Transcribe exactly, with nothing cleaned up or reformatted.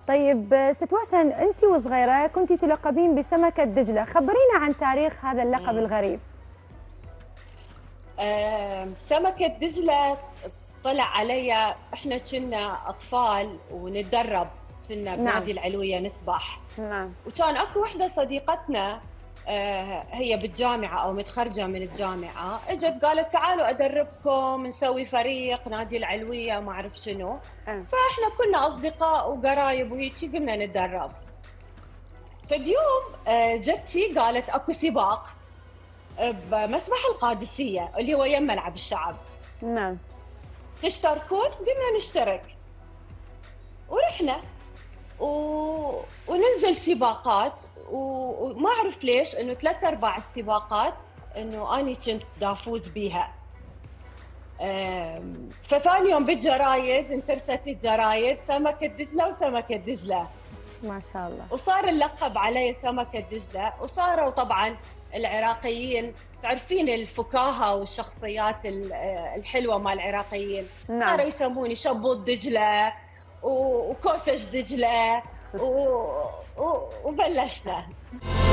طيب ست وسن، أنت وصغيرة كنت تلقبين بسمكة دجلة، خبرينا عن تاريخ هذا اللقب الغريب. آه، سمكة دجلة طلع علي، احنا كنا اطفال ونتدرب، كنا نعم. بنادي العلوية نسبح. نعم. وكان اكو وحدة صديقتنا آه، هي بالجامعة او متخرجة من الجامعة، اجت قالت تعالوا ادربكم، نسوي فريق نادي العلوية ما اعرف شنو. أه. فاحنا كنا اصدقاء وقرايب وهيك قمنا نتدرب. فاليوم آه، جتي قالت اكو سباق بمسبح القادسية اللي هو يم ملعب الشعب، نعم. تشتركون؟ قلنا نشترك. ورحنا و... وننزل سباقات و... وما أعرف ليش إنه ثلاث أرباع السباقات إنه أني كنت دا أفوز بيها. أم... فثاني يوم بالجرايد انترست الجرايد سمكة دجلة وسمكة دجلة، ما شاء الله. وصار اللقب علي سمكة دجلة. وصاروا طبعا العراقيين تعرفين الفكاهة والشخصيات الحلوة مال العراقيين، نعم. صاروا يسموني شبوط دجلة وكوسج دجلة و... و... وبلشنا.